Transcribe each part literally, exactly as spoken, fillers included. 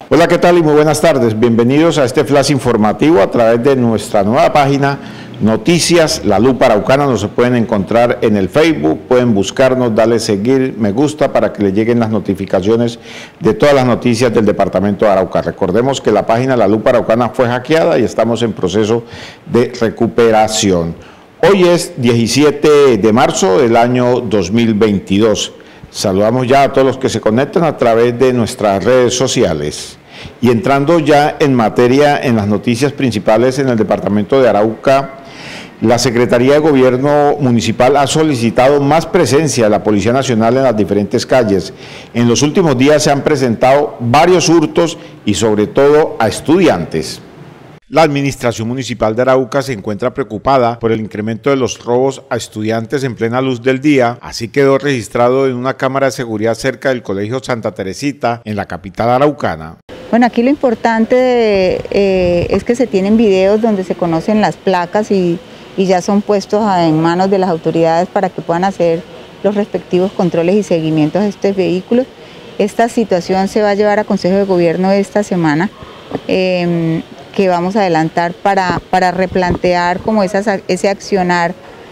Hola, ¿qué tal y muy buenas tardes? Bienvenidos a este flash informativo a través de nuestra nueva página Noticias La Lupa Araucana. Nos pueden encontrar en el Facebook, pueden buscarnos, darle seguir, me gusta para que les lleguen las notificaciones de todas las noticias del departamento de Arauca. Recordemos que la página La Lupa Araucana fue hackeada y estamos en proceso de recuperación. Hoy es diecisiete de marzo del año dos mil veintidós. Saludamos ya a todos los que se conectan a través de nuestras redes sociales. Y entrando ya en materia en las noticias principales en el departamento de Arauca, la Secretaría de Gobierno Municipal ha solicitado más presencia de la Policía Nacional en las diferentes calles. En los últimos días se han presentado varios hurtos y sobre todo a estudiantes. La Administración Municipal de Arauca se encuentra preocupada por el incremento de los robos a estudiantes en plena luz del día. Así quedó registrado en una cámara de seguridad cerca del Colegio Santa Teresita, en la capital araucana. Bueno, aquí lo importante de, eh, es que se tienen videos donde se conocen las placas y, y ya son puestos a, en manos de las autoridades para que puedan hacer los respectivos controles y seguimientos a estos vehículos. Esta situación se va a llevar a Consejo de Gobierno esta semana. Eh, que vamos a adelantar para, para replantear como esas, ese accionar,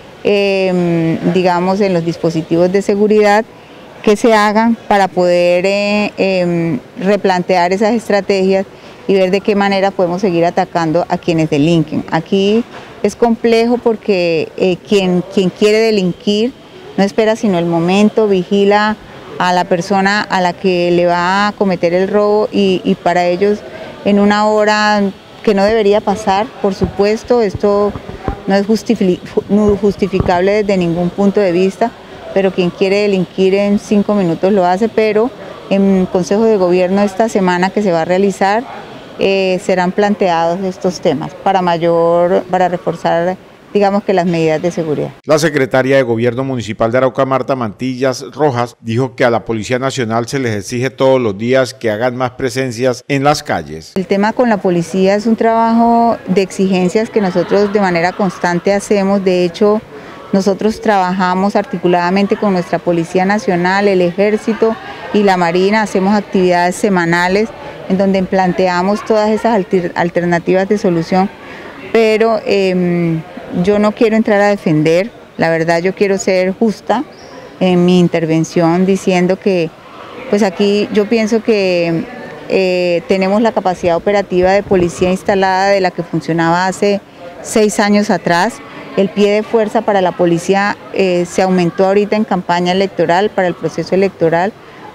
eh, digamos, en los dispositivos de seguridad que se hagan para poder eh, eh, replantear esas estrategias y ver de qué manera podemos seguir atacando a quienes delinquen. Aquí es complejo porque eh, quien, quien quiere delinquir no espera sino el momento, vigila a la persona a la que le va a cometer el robo y, y para ellos en una hora que no debería pasar, por supuesto, esto no es justificable desde ningún punto de vista, pero quien quiere delinquir en cinco minutos lo hace, pero en Consejo de Gobierno esta semana que se va a realizar eh, serán planteados estos temas para mayor, para reforzar, digamos que las medidas de seguridad. La secretaria de Gobierno Municipal de Arauca, Marta Mantillas Rojas, dijo que a la Policía Nacional se les exige todos los días que hagan más presencias en las calles. El tema con la policía es un trabajo de exigencias que nosotros de manera constante hacemos. De hecho, nosotros trabajamos articuladamente con nuestra Policía Nacional, el Ejército y la Marina, hacemos actividades semanales en donde planteamos todas esas alter- alternativas de solución, pero eh, yo no quiero entrar a defender, la verdad yo quiero ser justa en mi intervención diciendo que pues aquí yo pienso que eh, tenemos la capacidad operativa de policía instalada de la que funcionaba hace seis años atrás. El pie de fuerza para la policía eh, se aumentó ahorita en campaña electoral, para el proceso electoral,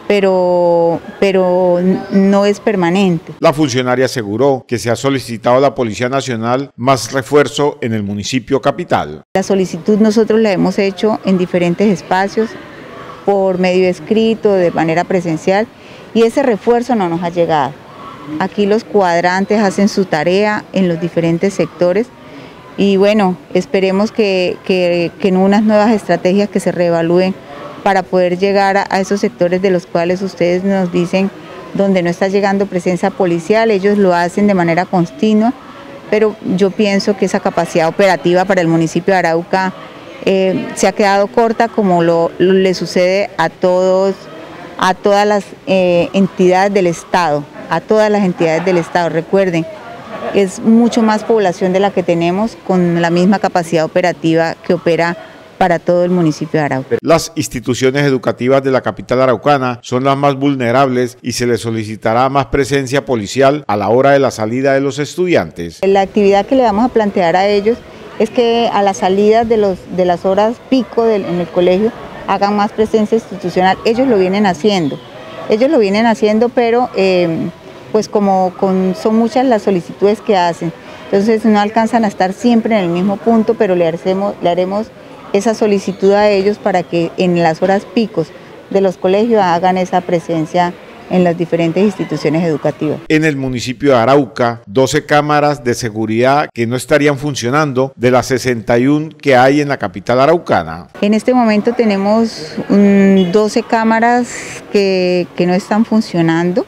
pero, pero no es permanente. La funcionaria aseguró que se ha solicitado a la Policía Nacional más refuerzo en el municipio capital. La solicitud nosotros la hemos hecho en diferentes espacios, por medio escrito, de manera presencial, y ese refuerzo no nos ha llegado. Aquí los cuadrantes hacen su tarea en los diferentes sectores y bueno, esperemos que, que, que en unas nuevas estrategias que se reevalúen para poder llegar a, a esos sectores de los cuales ustedes nos dicen donde no está llegando presencia policial, ellos lo hacen de manera continua, pero yo pienso que esa capacidad operativa para el municipio de Arauca eh, se ha quedado corta, como lo, lo le sucede a todos, a todas las eh, entidades del Estado, a todas las entidades del Estado. Recuerden, es mucho más población de la que tenemos con la misma capacidad operativa que opera para todo el municipio de Arauca. Las instituciones educativas de la capital araucana son las más vulnerables y se les solicitará más presencia policial a la hora de la salida de los estudiantes. La actividad que le vamos a plantear a ellos es que a la salida de, los, de las horas pico del, en el colegio hagan más presencia institucional. Ellos lo vienen haciendo, ellos lo vienen haciendo, pero eh, pues como con, son muchas las solicitudes que hacen, entonces no alcanzan a estar siempre en el mismo punto, pero le haremos, le haremos esa solicitud a ellos para que en las horas picos de los colegios hagan esa presencia en las diferentes instituciones educativas. En el municipio de Arauca, doce cámaras de seguridad que no estarían funcionando de las sesenta y una que hay en la capital araucana. En este momento tenemos um, doce cámaras que, que no están funcionando.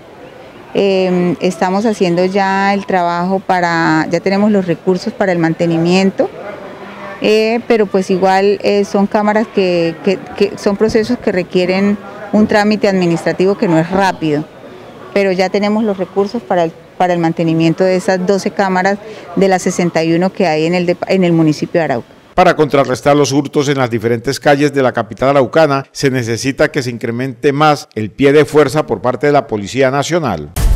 Eh, estamos haciendo ya el trabajo para, ya tenemos los recursos para el mantenimiento. Eh, pero pues igual eh, son cámaras que, que, que son procesos que requieren un trámite administrativo que no es rápido. pero ya tenemos los recursos para el, para el mantenimiento de esas doce cámaras de las sesenta y uno que hay en el, en el municipio de Arauca. Para contrarrestar los hurtos en las diferentes calles de la capital araucana, se necesita que se incremente más el pie de fuerza por parte de la Policía Nacional.